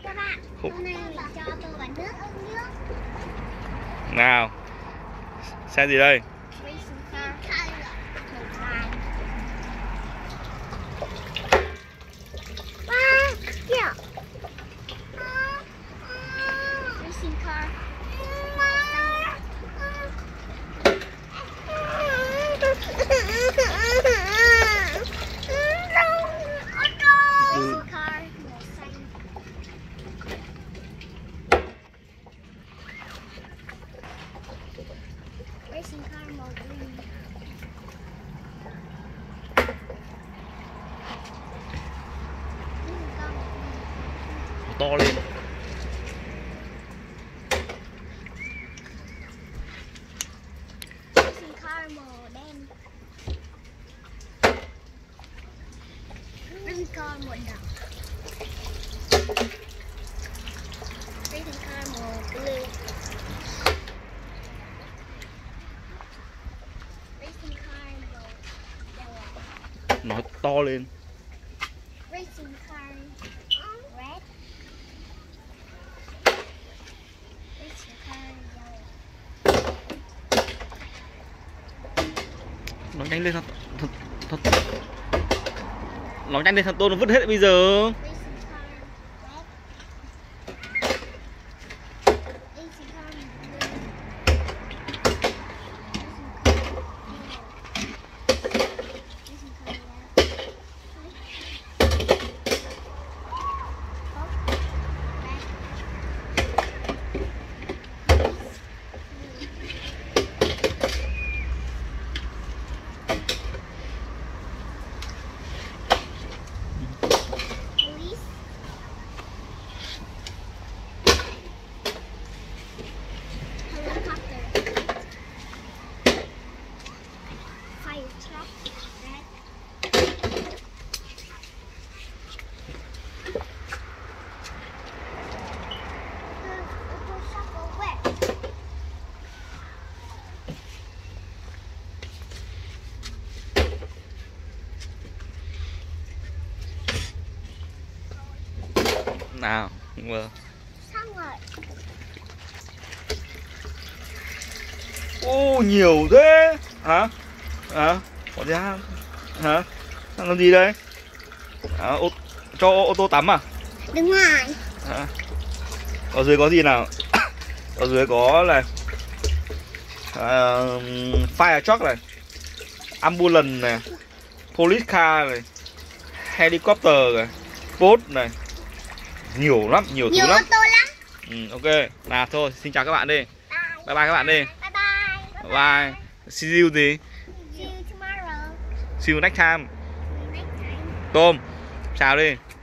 các bạn. Hôm nay mình cho tôi vào nước uống nước. Nào, xe gì đây? Racing car màu green. To lên. Racing car màu đen. Racing car màu đỏ. Racing car màu blue. Racing car màu yellow. Nó to lên. Racing car red. Racing car yellow. Nó nhanh lên thật. Nó nhanh lên thật tôi nó vứt hết bây giờ. Racing car red. Racing car blue. Racing car police. Helicopter. Fire truck. Red. Motorcycle wet. Nào, vừa. Xong rồi. Ô nhiều thế. Hả? Hả? Có ra. Hả? Đang làm gì đây? À, cho ô tô tắm à? Đúng rồi. Hả? Ở dưới có gì nào? Ở dưới có này. Fire truck này. Ambulance này. Police car này. Helicopter này. Boat này. Nhiều lắm, nhiều thứ Nhiều ô lắm. tô lắm. Ok, nào thôi, xin chào các bạn đi. Bye. Bye bye các bạn đi. Bye bye. Bye. See you gì? See you tomorrow. See you next time. Next time. Tôm, chào đi.